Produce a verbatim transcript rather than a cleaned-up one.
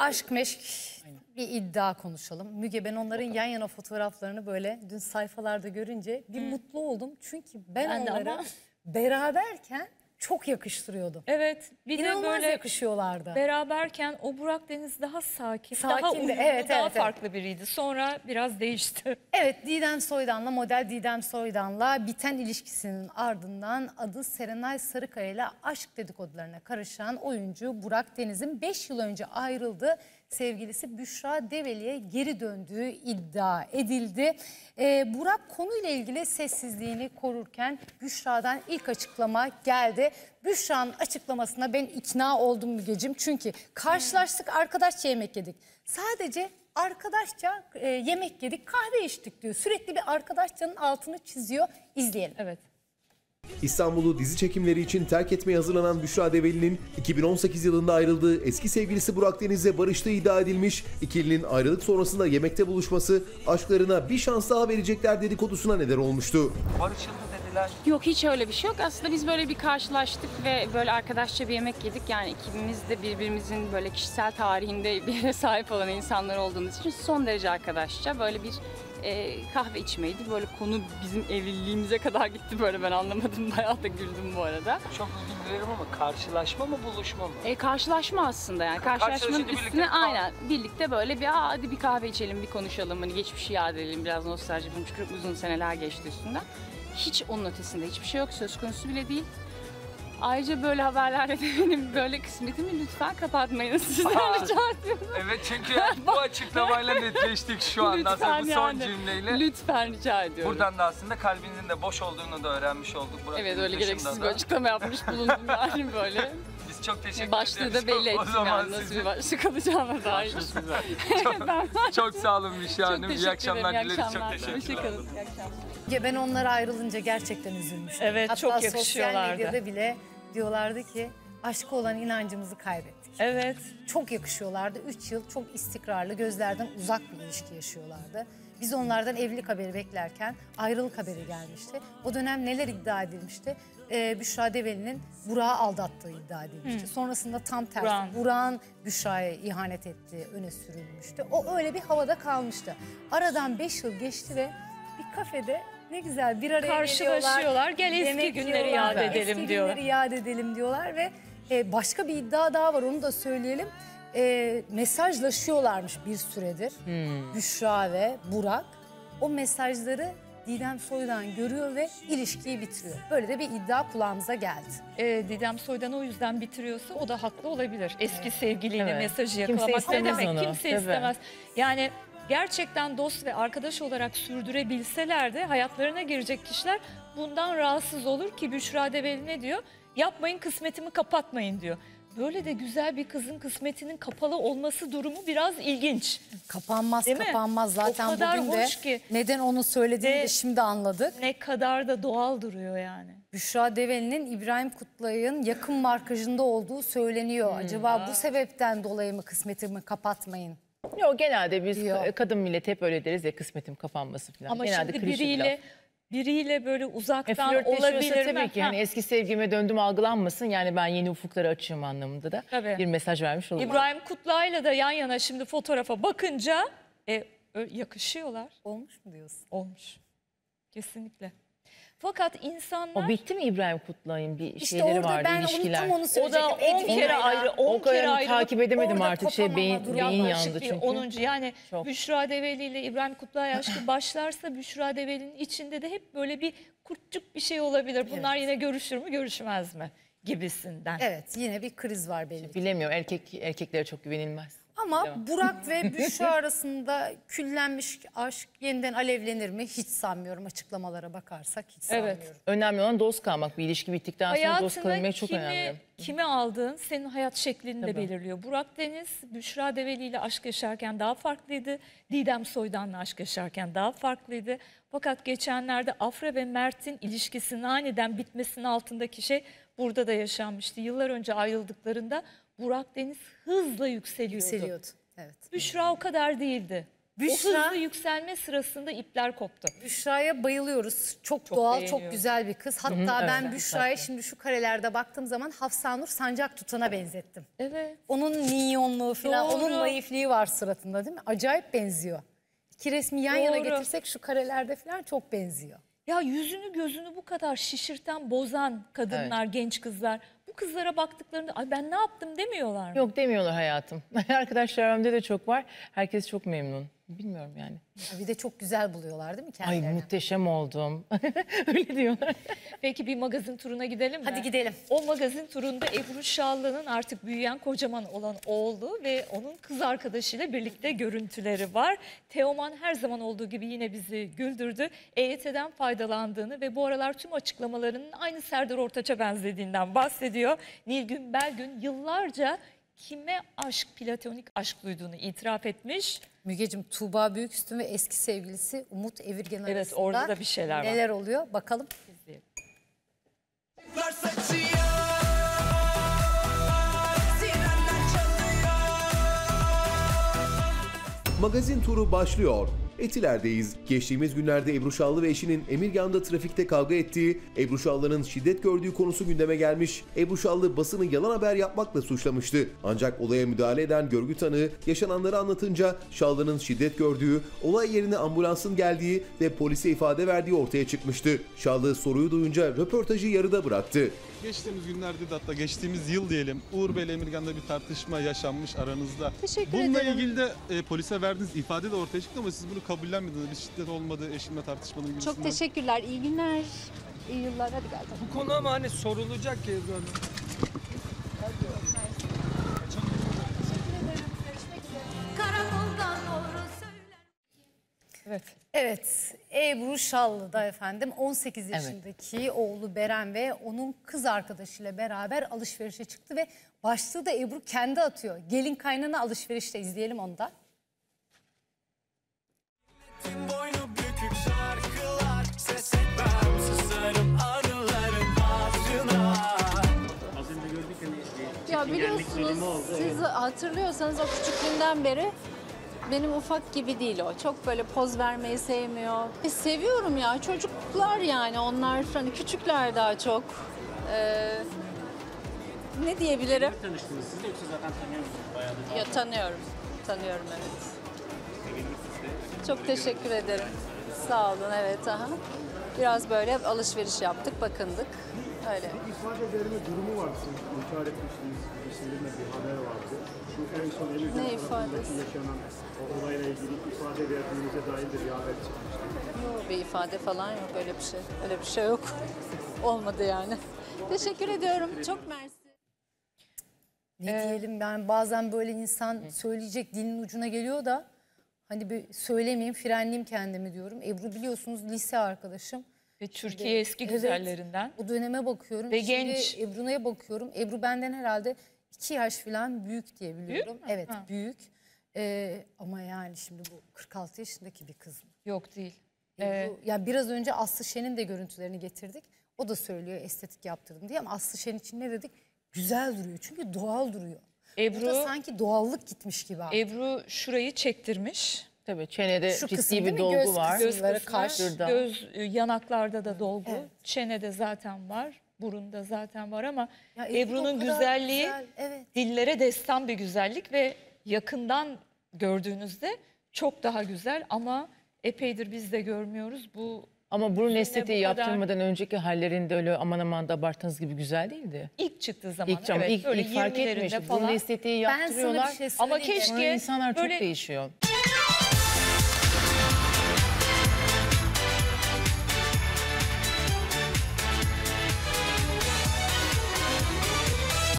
aşk meşk bir iddia konuşalım. Müge, ben onların yan yana fotoğraflarını böyle dün sayfalarda görünce bir Hı. mutlu oldum. Çünkü ben, ben onları ama... beraberken çok yakıştırıyordum. Evet. Bir İnanılmaz de böyle yakışıyorlardı. Beraberken o Burak Deniz daha sakin, Sakindi, daha uyumlu, evet, daha evet, farklı evet. biriydi. Sonra biraz değişti. Evet, Didem Soydan'la, model Didem Soydan'la biten ilişkisinin ardından adı Serenay Sarıkaya ile aşk dedikodularına karışan oyuncu Burak Deniz'in beş yıl önce ayrıldığı sevgilisi Büşra Develi'ye geri döndüğü iddia edildi. Ee, Burak konuyla ilgili sessizliğini korurken Büşra'dan ilk açıklama geldi. Büşra'nın açıklamasına ben ikna oldum Mügeciğim. Çünkü karşılaştık, arkadaşça yemek yedik. Sadece arkadaşça e, yemek yedik, kahve içtik diyor. Sürekli bir arkadaşçanın altını çiziyor. İzleyelim. Evet. İstanbul'u dizi çekimleri için terk etmeye hazırlanan Büşra Develi'nin iki bin on sekiz yılında ayrıldığı eski sevgilisi Burak Deniz'le barıştığı iddia edilmiş. İkilinin ayrılık sonrasında yemekte buluşması aşklarına bir şans daha verecekler dedikodusuna neden olmuştu. Barışıldı dediler. Yok, hiç öyle bir şey yok. Aslında biz böyle bir karşılaştık ve böyle arkadaşça bir yemek yedik. Yani ikimiz de birbirimizin böyle kişisel tarihinde bir yere sahip olan insanlar olduğumuz için son derece arkadaşça böyle bir e, kahve içmeydi. Böyle konu bizim evliliğimize kadar gitti, böyle ben anlamadım. Bayağı da güldüm bu arada. Çok özür dilerim ama karşılaşma mı buluşma mı? E, karşılaşma aslında yani. Karşılaşmanın üstüne aynen birlikte böyle bir Aa, hadi bir kahve içelim, bir konuşalım, hani geçmişi yad edelim, biraz nostalji yapalım çünkü çok uzun seneler geçti üstünden. Hiç onun ötesinde hiçbir şey yok, söz konusu bile değil. Ayrıca böyle haberlerde de benim böyle kısmetimi lütfen kapatmayın. Sizden rica ediyorum. Evet, çünkü bu açıklamayla netleştik şu anda aslında bu son yani, cümleyle. Lütfen rica ediyorum. Buradan da aslında kalbinizin de boş olduğunu da öğrenmiş olduk. Burak evet, öyle gereksiz da. bir açıklama yapmış bulundum yani böyle. Biz çok teşekkür Başlığı ederiz. Başlığı da belli ettim o zaman yani, nasıl sizin... bir başlık alacağına dair. çok, çok sağ olun Büşra Hanım. İyi akşamlar ederim, dileriz. akşamlar. Çok teşekkür ederim. İyi akşamlar. Ya ben onlara ayrılınca gerçekten üzülmüştüm. Evet, hatta çok sosyal yakışıyorlardı. medyada bile diyorlardı ki aşka olan inancımızı kaybettik. Evet. Çok yakışıyorlardı. Üç yıl çok istikrarlı, gözlerden uzak bir ilişki yaşıyorlardı. Biz onlardan evlilik haberi beklerken ayrılık haberi gelmişti. O dönem neler iddia edilmişti? Ee, Büşra Develi'nin Burak'ı aldattığı iddia edilmişti. Hmm. Sonrasında tam tersi Burak'ın Büşra'ya ihanet ettiği öne sürülmüştü. O öyle bir havada kalmıştı. Aradan beş yıl geçti ve bir kafede ne güzel bir araya karşılaşıyorlar. Gel eski günleri yad edelim eski diyor. Eski günleri yad edelim diyorlar ve e, başka bir iddia daha var, onu da söyleyelim. E, mesajlaşıyorlarmış bir süredir hmm. Büşra ve Burak. O mesajları Didem Soydan görüyor ve ilişkiyi bitiriyor. Böyle de bir iddia kulağımıza geldi. E, Didem Soydan o yüzden bitiriyorsa o da haklı olabilir. Eski evet. sevgiliyle evet. mesajı Kimse yakalamak ne demek? Onu. Kimse Tabii. istemez. Yani gerçekten dost ve arkadaş olarak sürdürebilseler de hayatlarına girecek kişiler bundan rahatsız olur ki Büşra Develi ne diyor? Yapmayın, kısmetimi kapatmayın diyor. Böyle de güzel bir kızın kısmetinin kapalı olması durumu biraz ilginç. Kapanmaz, değil kapanmaz. Mi? Zaten bugün de ki, neden onu söylediğini de şimdi anladık. Ne kadar da doğal duruyor yani. Büşra Develi'nin İbrahim Kutlay'ın yakın markajında olduğu söyleniyor. Hmm. Acaba bu sebepten dolayı mı kısmetimi kapatmayın? Yok, genelde biz diyor. Kadın millet hep öyle deriz ya, kısmetim kapanması falan. Ama genelde şimdi biriyle... Biriyle böyle uzaktan e, olabilir tabii ki. Yani eski sevgime döndüm algılanmasın. Yani ben yeni ufukları açığım anlamında da tabii. bir mesaj vermiş oldum. İbrahim Kutlay'la da yan yana şimdi fotoğrafa bakınca e, yakışıyorlar. Olmuş mu diyorsun? Olmuş. Kesinlikle. Fakat insanlar... O bitti mi İbrahim Kutlay'ın bir işte şeyleri vardı, ben ilişkiler? Onu, tam onu o da on kere ayrı, on kere ayrı. Takip edemedim artık, şey beyin, beyin yandı çünkü. onuncu Yani çok. Büşra Develi ile İbrahim Kutlay aşkı başlarsa Büşra Develi'nin içinde de hep böyle bir kurtçuk bir şey olabilir. Bunlar evet. yine görüşür mü görüşmez mi gibisinden. Evet, yine bir kriz var belli. Bilemiyorum, erkek erkeklere çok güvenilmez. Ama Devam. Burak ve Büşra arasında küllenmiş aşk yeniden alevlenir mi? Hiç sanmıyorum, açıklamalara bakarsak hiç sanmıyorum. Evet. Önemli olan dost kalmak. Bir ilişki bittikten Hayatını sonra dost kalmak çok kimi, önemli. Kime aldığın senin hayat şeklini Tabii. de belirliyor. Burak Deniz, Büşra Develi ile aşk yaşarken daha farklıydı. Didem Soydan'la aşk yaşarken daha farklıydı. Fakat geçenlerde Afra ve Mert'in ilişkisinin aniden bitmesinin altındaki şey burada da yaşanmıştı. Yıllar önce ayrıldıklarında Burak Deniz hızla yükseliyordu. Yükseliyordu. Evet. Büşra o kadar değildi. O Büşra, hızlı yükselme sırasında ipler koptu. Büşra'ya bayılıyoruz. Çok, Çok doğal, beğeniyorum. çok güzel bir kız. Hatta evet, ben evet, Büşra'ya zaten. şimdi şu karelerde baktığım zaman Hafsanur Sancak Tutan'a benzettim. Evet. Onun minyonluğu falan, Doğru. onun naifliği var suratında değil mi? Acayip benziyor. İki resmi yan yana Doğru. getirsek şu karelerde falan çok benziyor. Ya yüzünü gözünü bu kadar şişirten, bozan kadınlar, genç kızlar bu kızlara baktıklarında ay ben ne yaptım demiyorlar mı? Yok demiyorlar hayatım. Arkadaşlarımda da çok var. Herkes çok memnun. Bilmiyorum yani. Bir de çok güzel buluyorlar değil mi Ay kendilerini? muhteşem oldum. Öyle diyorlar. Peki bir magazin turuna gidelim mi? Hadi gidelim. O magazin turunda Ebru Şallı'nın artık büyüyen kocaman olan oğlu ve onun kız arkadaşıyla birlikte görüntüleri var. Teoman her zaman olduğu gibi yine bizi güldürdü. E Y T'den faydalandığını ve bu aralar tüm açıklamalarının aynı Serdar Ortaç'a benzediğinden bahsediyor. Nilgün Belgün yıllarca kime aşk, platonik aşk duyduğunu itiraf etmiş. Mügeciğim, Tuğba Büyüküstün ve eski sevgilisi Umut Evirgen Evet, arasında orada da bir şeyler var. neler oluyor bakalım. İzleyelim. Magazin turu başlıyor. Etiler'deyiz. Geçtiğimiz günlerde Ebru Şallı ve eşinin Emirgan'da trafikte kavga ettiği, Ebru Şallı'nın şiddet gördüğü konusu gündeme gelmiş. Ebru Şallı basını yalan haber yapmakla suçlamıştı. Ancak olaya müdahale eden görgü tanığı yaşananları anlatınca Şallı'nın şiddet gördüğü, olay yerine ambulansın geldiği ve polise ifade verdiği ortaya çıkmıştı. Şallı soruyu duyunca röportajı yarıda bıraktı. Geçtiğimiz günlerde de hatta geçtiğimiz yıl diyelim Uğur Bey ile Emirgan'da bir tartışma yaşanmış aranızda. Teşekkür Bununla ederim. ilgili de e, polise verdiğiniz ifade de ortaya çıktı ama siz bunu kabullenmediniz. Bir şiddet olmadı, eşimle tartışmadım gibisinden. Çok teşekkürler. İyi günler. İyi yıllar. Hadi gel. Bu konu ama hani sorulacak ki Ebru Hanım. Evet. Evet, Ebru Şallı da efendim on sekiz Evet. yaşındaki oğlu Beren ve onun kız arkadaşıyla beraber alışverişe çıktı ve başlığı da Ebru kendi atıyor. Gelin kaynana alışverişte, izleyelim onu da. Boynu bükük şarkılar, ses etmem, susarım anıların ardına. Ya biliyorsunuz siz hatırlıyorsanız o küçüklüğünden beri benim ufak gibi değil o. Çok böyle poz vermeyi sevmiyor. E, seviyorum ya, çocuklar yani onlar, hani küçükler daha çok. Ee, ne diyebilirim? Tanıştınız siz de yoksa zaten tanıyor musunuz bayağı da? Ya tanıyorum. Tanıyorum, evet. Çok teşekkür ederim. Sağ olun, evet. Aha. Biraz böyle alışveriş yaptık, bakındık. Öyle. İfade verme durumu vardı. Siz inkar etmiştiniz. Gibisinden bir haber vardı. Şu en son Emirgan Ne tarafındaki ifadesi? yaşanan o olayla ilgili ifade verdiğinize dair de bir haber çıkmıştı. Yok, bir ifade falan yok, öyle bir şey. Öyle bir şey yok. Olmadı yani. Teşekkür ediyorum. Çok mersi. Ne diyelim, ben bazen böyle insan söyleyecek dilin ucuna geliyor da hani bir söylemeyeyim, frenleyeyim kendimi diyorum. Ebru biliyorsunuz lise arkadaşım. Ve Türkiye eski Evet, güzellerinden. o döneme bakıyorum. Ve Şimdi genç. Ebru'ya bakıyorum. Ebru benden herhalde iki yaş falan büyük diye biliyorum. Büyük mü? Evet, Ha. büyük. Ee, ama yani şimdi bu kırk altı yaşındaki bir kız mı? Yok değil. Ebru, Ee, ya biraz önce Aslı Şen'in de görüntülerini getirdik. O da söylüyor estetik yaptırdım diye, ama Aslı Şen için ne dedik? Güzel duruyor çünkü doğal duruyor. Ebru- Burada sanki doğallık gitmiş gibi. abi. Ebru şurayı çektirmiş. Tabii çenede Şu kısım ciddi değil bir mi? dolgu Göz var. kısmı. Göz Kızları kısmı, kaş. Şurada. göz, e, yanaklarda da dolgu, Evet. çenede zaten var, burunda zaten var ama Ya Ebru Ebru'nun o kadar güzelliği güzel, evet. dillere destan bir güzellik ve yakından gördüğünüzde çok daha güzel ama epeydir biz de görmüyoruz. Bu Ama burun Yine estetiği bu kadar- yaptırmadan önceki hallerinde öyle aman aman da abarttığınız gibi güzel değildi. ilk çıktığı zaman İlk, evet, evet, ilk, böyle ilk fark yirmilerinde etmiş. falan. Burun estetiği Ben sana yaptırıyorlar. bir şey Ama söyleyeyim mi? keşke Sonra insanlar böyle çok değişiyor.